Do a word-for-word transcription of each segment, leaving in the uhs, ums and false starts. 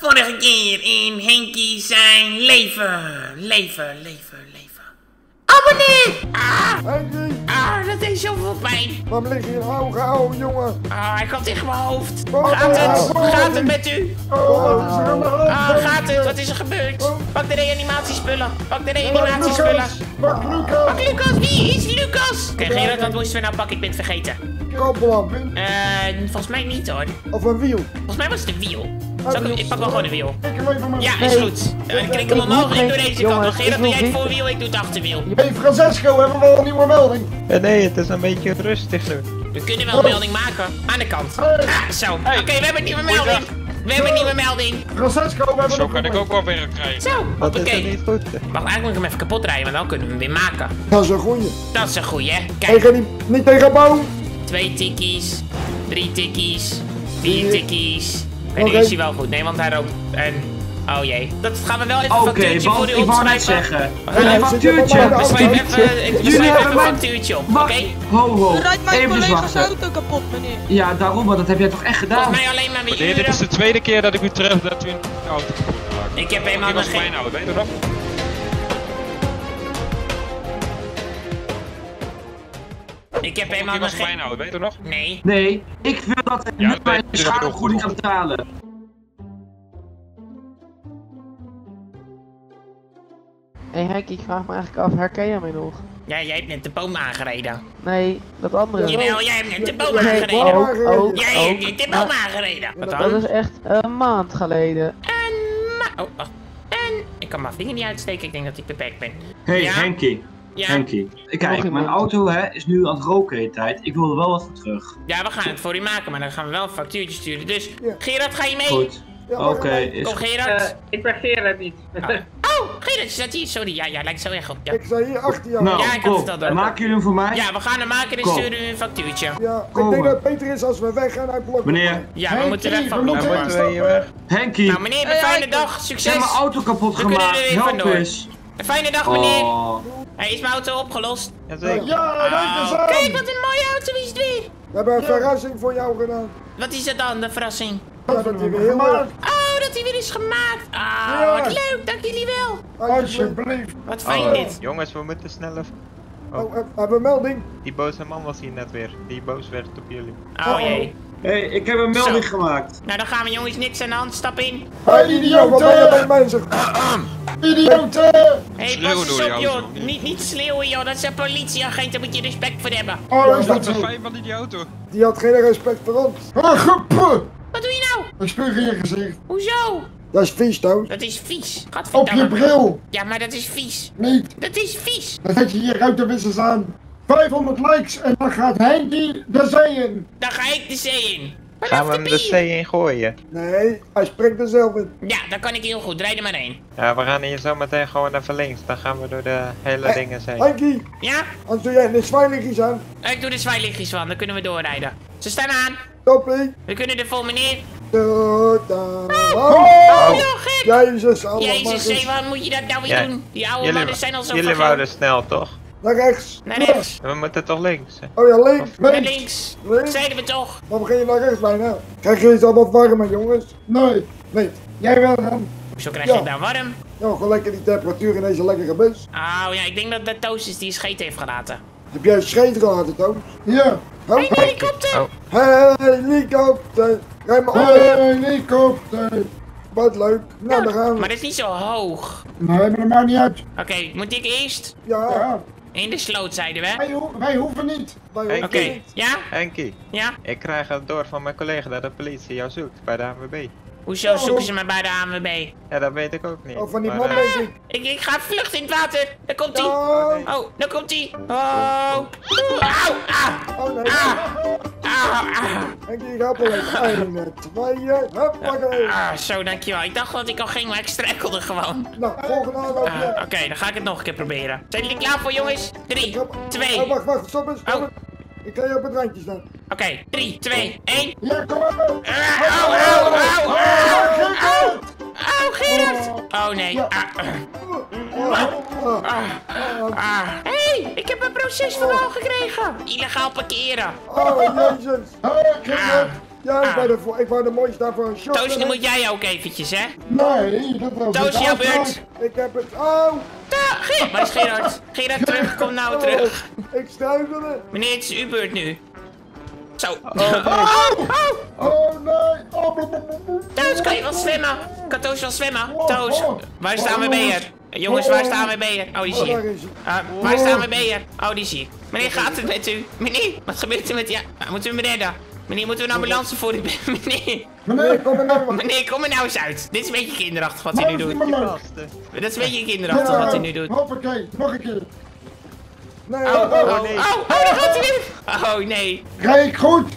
Vorige keer in Henkie zijn leven. Leven, leven, leven. Oh, meneer! Ah, Henkie, ah, dat deed zoveel pijn. waarom lig je in oude oude jongen? Ah, hij kwam tegen mijn hoofd. Oh, Gaat het? oh, Gaat het met u? Oh, wat is er aan de hand? Ah, gaat het? Wat is er gebeurd? Pak de reanimatiespullen. Pak de reanimatiespullen. Pak Lucas! Pak Lucas, wie is Lucas? Oké, okay, Gerard, wat moesten we nou pakken? Ik ben het vergeten. Koplamp. Eh, volgens mij niet hoor. Of een wiel. Volgens mij was het de wiel. Zal ik, ik pak wel gewoon de wiel. Ik hem even maar. Ja, is goed. Uh, ik klik hem omhoog en ik doe deze kant. Gerard, doe jij het voorwiel, ik doe het achterwiel. Hey Francesco, hebben we wel een nieuwe melding? Ja, nee, het is een beetje rustig nu. We kunnen wel een melding maken. Aan de kant. Ah, zo. Oké, okay, we hebben een nieuwe melding. We hebben een nieuwe melding. Francesco, we hebben Zo kan ik ook wel weer krijgen. Zo, Wat is oké. er niet goed? Wacht, eigenlijk moet ik hem even kapot rijden, want dan kunnen we hem weer maken. Dat is een goeie. Dat is een goeie, hè. Kijk, Tegen niet, niet tegen boom. twee tikkies, drie tikkies, vier tikkies. En Oké. nu is hij wel goed. Nee, want hij rookt. En... Oh jee. Dat gaan we wel even een Oké, factuurtje voor want u ik wou net opschrijven. zeggen. We gaan Een even- factuurtje. We schrijven even, ik Jullie schrijf even hebben een mijn- factuurtje op, oké? Wacht, ho ho. Rijdt mijn Even dus collega's wachten. auto kapot, meneer. Ja, daarom, maar dat heb jij toch echt gedaan? Volgens mij alleen maar weer Meneer, dit is de uren. tweede keer dat ik u terug dat u een auto kapot maakt. Ik heb helemaal Dit was nog geen... mijn auto, weet je nog? Ik heb Dit helemaal nog was mijn geen... auto, weet je nog? Nee. Nee, ik wil dat hij Ja, met mijn dat weet ik ook schadevergoeding goed. gaat betalen. Hé hey Henk, ik vraag me eigenlijk af, herken jij mij nog? Ja, jij hebt net de boom aangereden. Nee, dat andere. Jawel, jij hebt net de boom Nee, aangereden. ook, ook, Jij hebt ook. net de boom aangereden. Wat Dat dan? is echt een maand geleden. En... ma- Oh, wacht. En... Ik kan mijn vinger niet uitsteken, ik denk dat ik beperkt ben. Hé, Ja? Henkie. Ja. Henkie. Kijk, Nog mijn iemand? auto hè, is nu aan het roken de hele tijd. Ik wil er wel wat voor terug. Ja, we gaan het voor u maken, maar dan gaan we wel een factuurtje sturen. Dus, Ja. Gerard, ga je mee? Goed. Ja, Oké, maar- is Kom, Gerard. ik ben Gerard niet. Oh, oh, Gerard, is dat hier? Sorry, ja, ja, lijkt zo erg op. Ja, Ik sta hier achter jou. Nou, Ja, ik had het al kom. door. Maken jullie hem voor mij? ja we gaan hem maken en Kom. sturen u een factuurtje. Ja, ik Kom denk maar. dat het beter is als we weggaan uit Blok. Meneer. Ja, we Henkie, moeten er even we van moeten lopen. Dan moeten we hier weg. Henkie. Nou, meneer, een Hey, fijne hey, dag. Ze Succes. hebben mijn auto kapot We kunnen gemaakt. er even Help vandoor. eens. Een fijne dag, meneer. Oh. Hey, is mijn auto opgelost? Jazeker. Ja, kijk eens Oh, aan. kijk, wat een mooie auto is het weer. We hebben een verrassing voor jou gedaan. Wat is dat dan, de verrassing? Ja, dat hij weer heel erg. Oh, dat hij weer is gemaakt. Ah, Ja. wat leuk. Dank jullie wel. Alsjeblieft. Wat fijn Oh, dit. jongens, we moeten snel even... Oh, we hebben een melding. Die boze man was hier net weer. Die boos werd op jullie. Oh jee. Hé, hey, ik heb een melding Zo. gemaakt. Nou, dan gaan we jongens, niks aan de hand. Stap in. Hey, idioot, wat ben je bij mensen? Idioten! Hé, hey, Schreeuwen pas eens door op, die joh. auto. Niet, niet schreeuwen, joh. Dat zijn politieagenten. Daar moet je respect voor hebben. Oh, is Wat dat een zo? fijn van die auto. Die had geen respect voor ons. Ah, gepuh! Wat doe je nou? Ik spuug in je gezicht. Hoezo? Dat is vies, Toon. Dat is vies. Op Gadverdamme. je bril. Ja, maar dat is vies. Niet. Dat is vies. Dan zet je hier ruitenwissers aan. vijfhonderd likes en dan gaat Henkie de zee in. Dan ga ik de zee in. Gaan we hem de zee in gooien? Nee, hij springt er zelf in. Ja, dat kan ik heel goed. Rijd er maar heen. Ja, we gaan hier zo meteen gewoon even links. Dan gaan we door de hele Hey, dingen heen. Henkie, Ja? anders doe jij de zwaailiggies aan. Ik doe de zwaailichtjes van. Dan kunnen we doorrijden. Ze staan aan. Toppie. We kunnen er vol, meneer. Tot Oh, Oh, joh, gek. Jezus, allemaal Jezus, hé, waarom moet je dat nou weer Ja, doen? Die oude mannen zijn al zo jullie vergaan. wouden snel, toch? Naar rechts. Naar rechts. We moeten toch links? hè? Oh ja, links. Naar Links. links. Links. Zeiden we toch? Dan begin je naar rechts bijna. Krijg je eens al wat warmer, jongens? Nee. Nee. Jij wel dan? Hoezo krijg Ja. je het nou warm? Ja, gewoon lekker die temperatuur in deze lekkere bus. Oh ja, ik denk dat dat Toos is die scheet heeft gelaten. Heb jij een scheet gehad, Toon? Ja. Hé, hey, een helikopter! Oh. Helikopter. Rij maar op. Helikopter. Wat leuk. Nou, daar gaan we. Maar dat is niet zo hoog. Nee, maar dat maakt niet uit. Oké, moet ik eerst? Ja. In de sloot, zeiden we. Wij, ho wij hoeven niet. Wij Oké. hoeven Oké, niet. ja? Henkie, Ja? ik krijg het door van mijn collega dat de politie jou zoekt bij de A N W B. Hoezo zoeken ze me bij de A N W B? Ja, dat weet ik ook niet. Oh, van die Maar, man, eh, denk ik. Ik, ik ga vluchten in het water. Daar komt hij. Oh, Oh, daar komt hij. Oh. Auw, ah, oh nee. auw, ah. En die rappel heeft één, twee, hoppakee. Ah, zo, dankjewel. Ik dacht dat ik al ging, maar ik strekkelde gewoon. Nou, volgende aanloop. Ah, Oké, okay, dan ga ik het nog een keer proberen. Zijn jullie klaar voor, jongens? Drie, twee. Oh, Oké, wacht, wacht, stop eens, stop Oh. eens. Ik ga je op het randje staan. drie, twee, één. Ja, kom maar. Ah, Auw, auw, auw, auw, auw. Auw, Gerard. Oh nee. Ah, ah, ah. Hé, hey, ik heb een procesverhaal gekregen. Illegaal parkeren. Oh, jezus. Ah, Ja, ik Ah. wou de, ik wou de mooiste daarvoor een shot. Toos, nu moet jij ook eventjes, hè? Nee, dat was Toos, niet jouw afspraak. beurt. Ik heb het... Oh! Ja, Ge- waar is Gerard? Gerard, terug, kom nou terug. Ik struikelde. Meneer, het is uw beurt nu. Zo. Oh, nee. Oh, blub, blub, blub. Toos, kan je wel zwemmen? Kan Toos wel zwemmen? Toos, waar is de A N W B'er? Jongens, waar is de A N W B'er? Oh, die is Oh, daar hier. is hij. Ah, waar is de A N W B'er? Oh, die is hier. Meneer, gaat het met u? Meneer, wat gebeurt er met... Ja, ah, moeten we me redden? Meneer, moeten we een ambulance voor u... Meneer, Meneer, kom er nou. meneer, kom er nou eens uit. Dit is een beetje kinderachtig wat u nu doet. leuk. Dat is een beetje kinderachtig wat u nu doet. Hoppakee, nog een keer. Nee, Oh, oh, oh, oh, oh. oh, daar gaat hij nu. Oh, nee. Rij ik goed?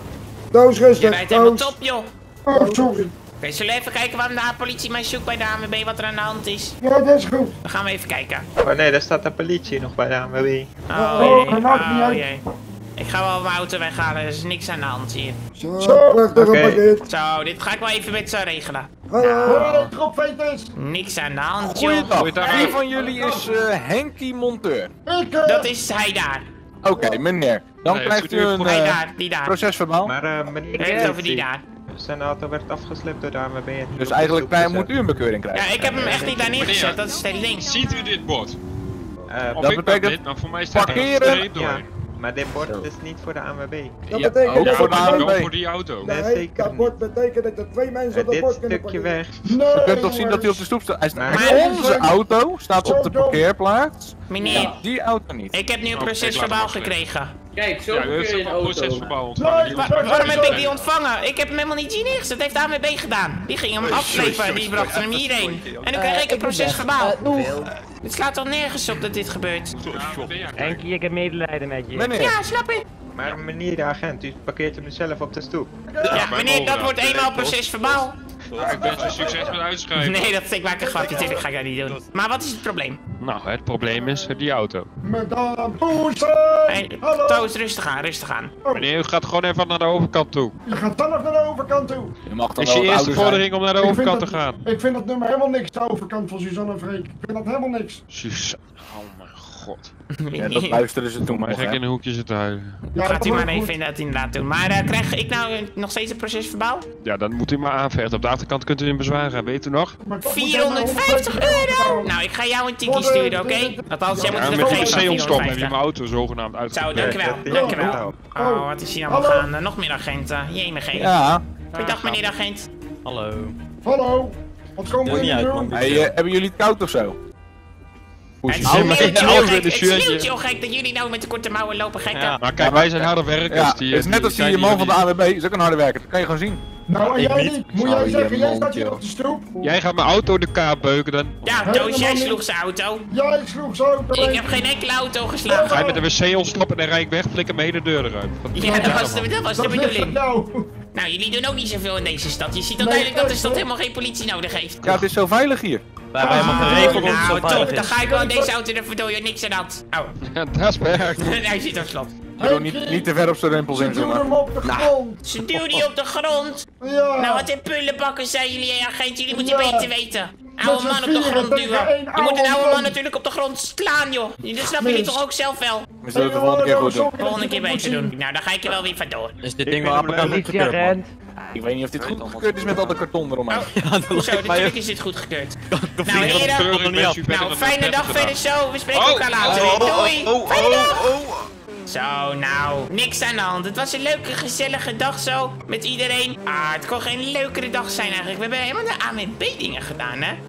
Doos Je rustig. rijdt helemaal Doos. top, joh. Oh, sorry. Oké, zullen we even kijken waarom de politie mij zoekt bij de A N W B, wat er aan de hand is? Ja, dat is goed. Dan gaan we even kijken. Oh nee, daar staat de politie nog bij de A N W B. Oh, Oh, jee. dat maakt niet Oh, uit. jee. Ik ga wel mijn auto weghalen, er is niks aan de hand hier. Zo, prachtig Oké. gepakkeerd. Zo, dit ga ik wel even met ze regelen. Hallo. Dropveters. Niks aan de hand, joh. Goeiedag. Wie van jullie is uh, Henkie Monteur? Ik, eh, Dat is hij daar. Oké, meneer. Dan Nee, krijgt het u is een nu- Hij uh, daar, die daar. procesverbaal. Maar eh meneer Ik heb het over die daar. zijn auto werd afgeslept door de A N W B. en niet Dus op de eigenlijk stoep uh, gezet. moet u een bekeuring Ja, krijgen. ik heb hem echt niet daar neergezet, dat is het hele ding. Ziet u dit bord? Eh, Of Dat ik betekent dat dit, maar voor mij staat er een parkeren. streep door. ja, maar dit bord is niet voor de A N W B. Dat Ja, betekent ook dat voor er de twee- A N W B. Wel voor die auto. Nee, Nee, zeker dat bord betekent dat er twee mensen Eh, op dat dit bord kunnen stukje parkeren. weg. Nee, U kunt toch zien dat hij op jongens. de stoep staat? Hij staat Maar- onze auto staat op de parkeerplaats. Meneer, Die auto niet. ik heb nu een Oké, procesverbaal laat maar gekregen. Kijk, zo Ja, u kun heeft je ook een een auto. procesverbaal ontvangen. Nee, Wa- sorry, waarom heb sorry. ik die ontvangen? Ik heb hem helemaal niet hier neergezet, dat heeft de A N W B gedaan. Die ging hem afslepen, die bracht hem hierheen. En nu krijg ik een procesverbaal. Het slaat toch nergens op dat dit gebeurt? Henkie, ik heb medelijden met je. Meneer, Ja, snap je? Maar meneer de agent, u parkeert hem zelf op de stoep. Ja, meneer, dat wordt eenmaal procesverbaal. Ja, ik wens u succes met uitschrijven. Nee, dat ik maak een grapje, natuurlijk ga ik dat niet doen. Maar wat is het probleem? Nou, het probleem is die auto. Madame Poesen! Hey, Hallo! Toos, rustig aan, rustig aan. Meneer, u gaat gewoon even naar de overkant toe. Je gaat zelf naar de overkant toe. je mag dan Is wel je het eerste ouder zijn. vordering om naar de Ik vind overkant te dat- gaan? Ik vind dat nummer helemaal niks, de overkant van Suzanne Freek. Ik vind dat helemaal niks. Sus. Oh mijn god. Ja, dat luisteren ze toen Maar nog, ga ik hè. in een hoekje zitten huilen. Ja, Gaat dat u maar wordt goed. even dat inderdaad doen. Maar eh, krijg ik nou eh, nog steeds een procesverbaal? Ja, dan moet u maar aanvechten. Op de achterkant kunt u in bezwaar gaan, weet u nog? Maar toch moet jij maar vierhonderdvijftig honderdvijftig euro! Nou, ik ga jou een tikkie sturen, oké? Althans, jij moet Ja, het met even een geven. C ontstoppen heb je vierhonderdvijftig. mijn auto zogenaamd Zo, uitgewerkt. dankjewel, Ja, dankjewel. ja. Oh, wat is hier allemaal Hallo. gaande? Nog meer agenten. Jemig. Ja. Goeiedag, meneer de agent. Hallo. Hallo! Wat komen we hier doen? Hey, uh, hebben jullie het koud of zo? Hoe is Het het? Nou, maar sneeuwt, geen joh, auto gek. in de Het shirtje. sneeuwt, joh, gek, dat jullie nou met de korte mouwen lopen gekken. Ja. Maar kijk, wij zijn harde werkers. Ja, die, het is net als die man van de A N W B, is ook een harde werker. Dat kan je gewoon zien. Nou, en Ik jij niet. niet. Moet Oh, jij je zeggen, jij mond, staat hier joh. op de stoep. Jij gaat mijn auto in de kaap beuken dan. Ja, Toos, jij sloeg zijn auto. Jij sloeg zo. Ik heb geen enkele auto Ga je geslagen. met de wc ontstoppen en dan rijd ik weg, flikker me hele deur eruit. Wat Ja, dat was de, dat was de Dat ligt aan bedoeling. jou. Nou, jullie doen ook niet zoveel in deze stad. Je ziet al Nee, duidelijk dat de echt, stad hè? helemaal geen politie nodig heeft. Ja, het is zo veilig hier. We hebben helemaal geregeld om het zo Nou, veilig top, dan is. ga ik wel in deze auto er verdooien, niks aan de hand. Oh, Ja, dat is werk. hij zit op slot. Je doet niet, niet te ver op zijn rimpels Ze in, zeg doen maar. hem op de grond. Ze duwden die op de grond. Ja. Nou, wat een pullenbakken zijn jullie, hè, agent. Jullie moeten Ja. beter weten. Oude Met man z'n op de vieren grond tegen duwen. één Je moet een oude oude man. man natuurlijk op de grond slaan, joh. Dat snappen jullie toch ook zelf wel? We zullen het de volgende keer goed doen. Volgende keer beter doen. Nou, dan ga ik er wel weer vandoor. Is dit ding wel apparaat goedgekeurd, man? Politieagent. Ik weet niet of dit goed goedgekeurd is met al de karton eromheen. Oh, Ja, dat zo, lijkt mij natuurlijk ook. is dit goedgekeurd. De Nou, vliegen van de heren. kleur nog niet af. Nou, fijne dag verder zo. We spreken Oh, elkaar later oh, weer. oh, Doei. oh, oh, Fijne dag. oh, oh. Zo, nou, niks aan de hand. Het was een leuke, gezellige dag zo, met iedereen. Ah, het kon geen leukere dag zijn eigenlijk. We hebben helemaal de A M B dingen gedaan, hè?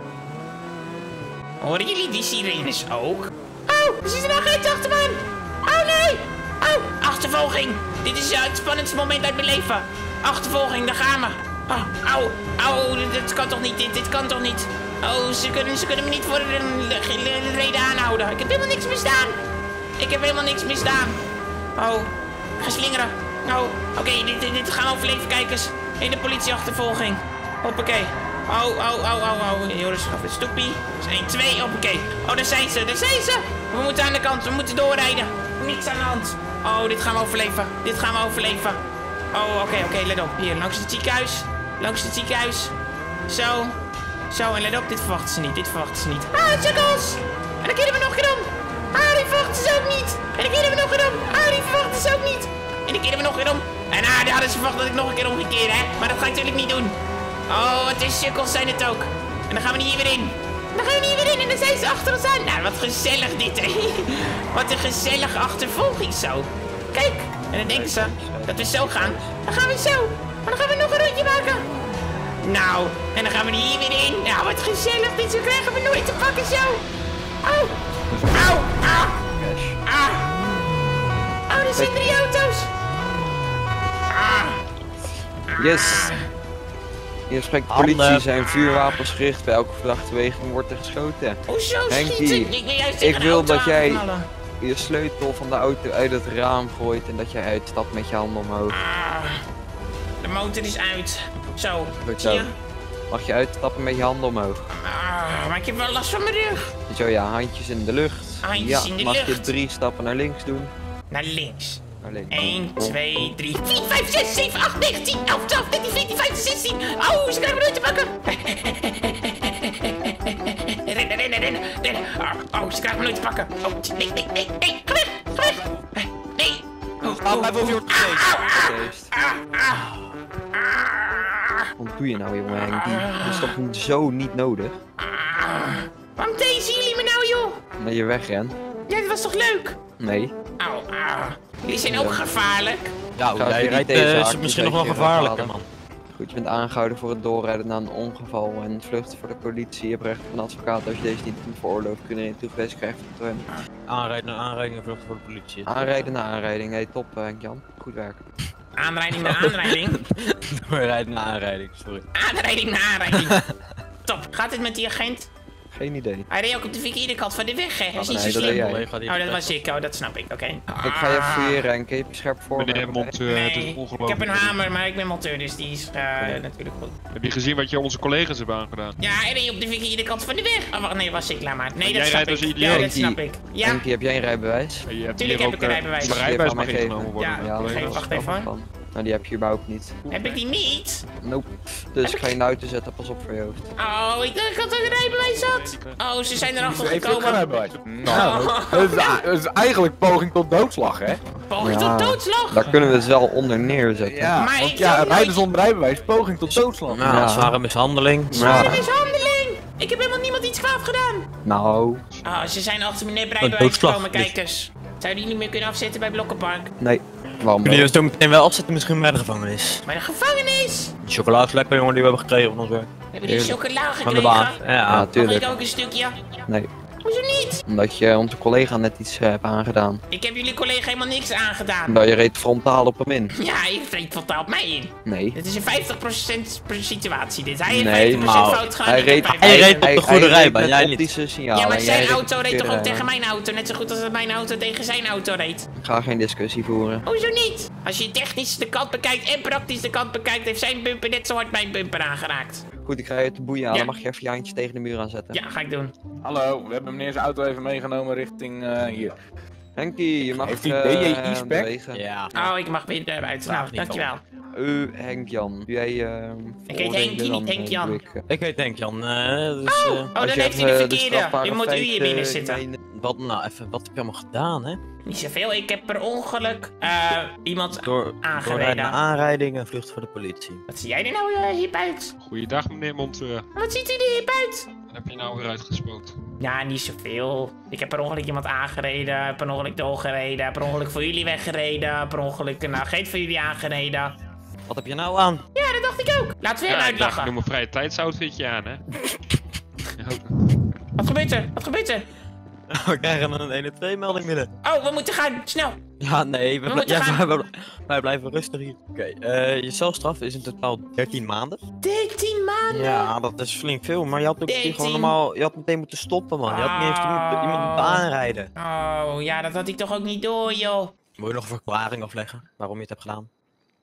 Horen jullie die sirenes ook? Oh, er zit een agent achter me aan. Oh, nee. Oh, achtervolging. Dit is uh, het spannendste moment uit mijn leven. Achtervolging, daar gaan we. Oh, au, au, dit, dit kan toch niet, dit, dit kan toch niet. Oh, ze kunnen, ze kunnen me niet voor een een reden aanhouden. Ik heb helemaal niks misdaan. Ik heb helemaal niks misdaan. Oh, ga slingeren. Oh, oké, dit, dit, dit gaan we overleven, kijkers. In de politieachtervolging. Hoppakee. Oh, oh, oh, oh, oh. Joris, af het stoepie. Dat is één, twee, hoppakee. Oh, daar zijn ze, daar zijn ze. We moeten aan de kant, we moeten doorrijden. Niks aan de hand. Oh, dit gaan we overleven. Dit gaan we overleven. Oh, oké, oké, let op. Hier, langs het ziekenhuis. Langs het ziekenhuis. Zo. Zo, en let op, dit verwachten ze niet, dit verwachten ze niet. Ah, sukkels! En dan keren we nog gedaan. Ah, die verwachten ze ook niet. En dan keren we nog gedaan. Ah, die verwachten ze ook niet. En dan keren we nog gedaan. En ah, die hadden ze verwacht dat ik nog een keer omgekeerd, hè. Maar dat ga ik natuurlijk niet doen. Oh, wat is sukkels zijn het ook. En dan gaan we niet hier weer in. Dan gaan we niet weer in en dan zijn ze achter ons aan. Nou, wat gezellig dit, hè. Wat een gezellige achtervolging zo. Kijk, en dan denken ze dat we zo gaan. Dan gaan we zo. Maar dan gaan we nog een rondje maken. Nou, en dan gaan we hier weer in. Nou, wat gezellig dit. Zo krijgen we nooit te pakken zo. Oh. Au. Ah. Ah. Oh, er zijn drie auto's. Ah. Yes. Hier spreekt de politie, zijn vuurwapens gericht. Bij elke verdachte beweging wordt er geschoten. Hoezo Henkie, schieten? Ik wil juist ik tegen wil de auto dat jij aanknallen. je sleutel van de auto uit het raam gooit en dat jij uitstapt met je handen omhoog. Ah, de motor is uit. Zo, Goed zie zo. je? Mag je uitstappen met je handen omhoog? Ah, maar ik heb wel last van mijn rug. Zo ja, handjes in de lucht. Handjes ja, in de mag je lucht. drie stappen naar links doen? Naar links. Naar links. één, twee, drie, vier, vijf, zes, zeven, acht, negen, tien, elf, twaalf, dertien, veertien, vijftien, zestien. Oh, ze krijgen me nooit te pakken. Rennen, rennen, rennen, rennen. Oh, oh, ze krijgen me nooit te pakken. Oh, nee, nee, nee, nee. Ga weg, ga weg. Nee. Oh, blijf over je wordt Feest. Wat doe je nou, jongen Henkie? Dat is toch zo niet nodig? Waarom deze jullie me nou, joh? Dat je wegrent? Ja, dat was toch leuk? Nee. Auw, auw. Jullie zijn ook gevaarlijk. Ja, Gaat jij niet rijdt deze uh, is acties misschien nog uit wel je gevaarlijker, halen. man. Goed, je bent aangehouden voor het doorrijden na een ongeval en vluchten voor de politie. Je hebt recht op een advocaat. Als je deze niet kunt veroorloven, kun je erin toegewezen krijgen van hem. Aanrijden naar aanrijding en vluchten voor de politie. Aanrijden na aanrijding. Hey, top uh, Henk-Jan. Goed werk. Aanrijding na aanrijding. Doorrijden naar aanrijding, sorry. Aanrijding na aanrijding. Top. Gaat het met die agent? Geen idee. Hij reed ook op de verkeerde kant van de weg, hè? Dat is niet Nee, zo dat deed slim. jij. Oh, dat was ik. Oh, dat snap ik. Oké. Ik ga je even fouilleren Henk. Heb je scherp voor me? Meneer monteur, het is Nee, ik ongelooflijk. heb een hamer, maar ik ben monteur, dus die is uh, natuurlijk goed. Heb je gezien wat je onze collega's hebben aangedaan? Ja, hij reed op de verkeerde kant van de weg. Oh, wacht, nee, was ik. Laat maar. Nee, En dat jij snap rijdt ik. als Ja, idioot. dat snap ik. Ja, Henkie, heb jij een rijbewijs? Je hebt Tuurlijk hier heb ook, ik een eh, rijbewijs. Mijn Die rijbewijs heb mag aan mij ingenomen worden. Ja, door de ja, collega's. geef, wacht even. Van. Nou, die heb je überhaupt niet. heb ik die niet? Nope. Dus ik ga je in de auto zetten, pas op voor je hoofd. Oh, ik dacht dat ik een rijbewijs had. Oh, ze zijn erachter Heeft ook geen gekomen. rijbewijs. Nou, dat is, dat is eigenlijk poging tot doodslag, hè? Poging Ja. tot doodslag. Daar kunnen we het wel onder neerzetten. Ja, Maar want ik ja, zou rijden nooit- zonder rijbewijs, poging tot doodslag. Nou, Ja. zware mishandeling. Zware Ja. mishandeling. Ik heb helemaal niemand iets kwaad gedaan. Nou, Oh, ze zijn achter meneer Een Breibewijs doodslag, gekomen, dus. kijkers. Zouden jullie meer kunnen afzetten bij Blokkenpark? nee. Waarom Kunnen wel? jullie zo meteen wel afzetten, misschien bij de gevangenis? Bij de gevangenis. Die chocoladevlekken, jongen, die we hebben gekregen van ons werk. Hebben die Heerlijk. chocola Van de baan. gekregen? Ja, Ja, Mag ik tuurlijk. ook een stukje? Nee. Hoezo niet? Omdat je onze collega net iets eh, hebt aangedaan. Ik heb jullie collega helemaal niks aangedaan. Omdat je reed frontaal op hem in. Ja, je vreet totaal op mij in. Nee. Dit is een vijftig procent per situatie dit. Hij heeft Nee, vijftig procent maar fout gedaan. Hij ik heb reed, vijftig Hij procent. reed op de goede rijbaan, met jij niet. optische signalen. Ja, maar en jij zijn reed auto op de reed toch ook verkeerde tegen mijn auto? Net zo goed als dat mijn auto tegen zijn auto reed. Ik ga geen discussie voeren. Hoezo niet? Als je technisch de kant bekijkt en praktisch de kant bekijkt, heeft zijn bumper net zo hard mijn bumper aangeraakt. Goed, ik ga je te boeien halen. Ja. Mag je even je handje tegen de muur aanzetten? Ja, ga ik doen. Hallo, we hebben meneer zijn auto even meegenomen richting uh, hier. Henkie, je mag Heeft hij eh, D J E-spec? bewegen. Ja. Oh, ik mag weer eruit. Nou, niet dankjewel. Uh, Henk-Jan. Doe jij eh Ik heet veroordelen, Henkie, niet dan, eh, Henk-Jan. doe ik, eh, Ik heet Henk Jan, eh, dus... eh, Oh, dan als je heeft hij de even verkeerde. strafbare Je moet u hier feiten binnen zitten. mee- wat, nou, even, wat heb je allemaal gedaan, hè? Niet zoveel, ik heb per ongeluk eh iemand Door, aangereden. doorrijden naar aanrijding en vlucht voor de politie. Wat zie jij er nou uh, hip uit? Goeiedag meneer monteur. Wat ziet u er hip uit? Wat heb je nou weer uitgespookt? Ja, niet zoveel. Ik heb per ongeluk iemand aangereden, per ongeluk doorgereden, per ongeluk voor jullie weggereden, per ongeluk een agent voor jullie aangereden. Wat heb je nou aan? Ja, dat dacht ik ook. Laten we hem Ja, ik dacht, ik uitlachen. doe mijn vrije tijdsoutfitje aan, hè? Ja. Wat gebeurt er? Wat gebeurt er? We krijgen een een twee melding binnen. Oh, we moeten gaan. Snel. Ja, nee, we, We bl- moeten ja, gaan. wij, wij- wij blijven rustig hier. Oké, eh, je celstraf is in totaal dertien maanden. dertien maanden. Ja, dat is flink veel, maar je had ook dertien. gewoon normaal, je had meteen moeten stoppen, man. Je had niet eens iemand, iemand moeten aanrijden. Oh, ja, dat had ik toch ook niet door, joh. Moet je nog een verklaring afleggen waarom je het hebt gedaan?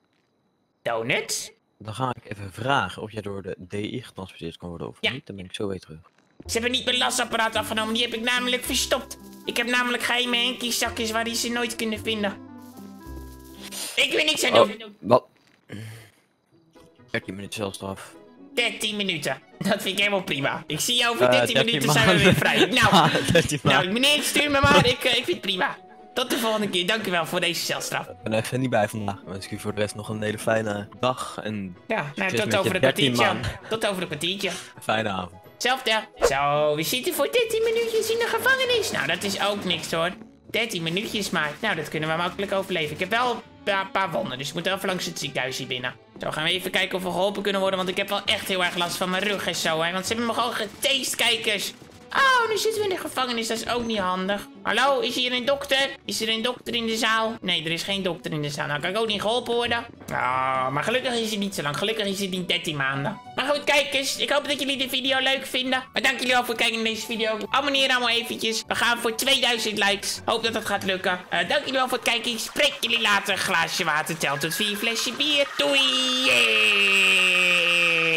Donuts? Dan ga ik even vragen of jij door de D I getransporteerd kan worden of Ja. niet. Dan ben ik zo weer terug. Ze hebben niet mijn lasapparaat afgenomen, die heb ik namelijk verstopt. Ik heb namelijk geheime Henkie-zakjes waar die ze nooit kunnen vinden. Ik wil niks aan doen. Oh, wat? dertien minuten celstraf. dertien minuten. Dat vind ik helemaal prima. Ik zie jou over Eh, dertien dertien minuten zijn we weer vrij. Nou, dertien nou maanden. meneer, stuur me maar. Ik, eh, ik vind het prima. Tot de volgende keer. Dankjewel voor deze celstraf. Ik ben even niet bij vandaag. Dan wens ik u voor de rest nog een hele fijne dag en Ja, nou, succes tot met over je een dertien kwartiertje. maanden. Tot over een kwartiertje. Fijne avond. Zelfde. Zo, we zitten voor dertien minuutjes in de gevangenis. Nou, dat is ook niks hoor. dertien minuutjes maar. Nou, dat kunnen we makkelijk overleven. Ik heb wel een paar, paar wonden, dus ik moet even langs het ziekenhuis hier binnen. Zo, gaan we even kijken of we geholpen kunnen worden, want ik heb wel echt heel erg last van mijn rug en zo, hè. Want ze hebben me gewoon getast, kijkers. Oh, nu zitten we in de gevangenis, dat is ook niet handig. Hallo, is hier een dokter? Is er een dokter in de zaal? Nee, er is geen dokter in de zaal. Nou, kan ik ook niet geholpen worden. Oh, maar gelukkig is het niet zo lang. Gelukkig is het niet dertien maanden. Maar goed, kijkers, ik hoop dat jullie de video leuk vinden. Maar dank jullie wel voor het kijken naar deze video. Abonneer allemaal eventjes. We gaan voor tweeduizend likes. Hoop dat dat gaat lukken. Uh, dank jullie wel voor het kijken. Ik spreek jullie later. Glaasje water telt tot vier flesje bier. Doei! Yeah!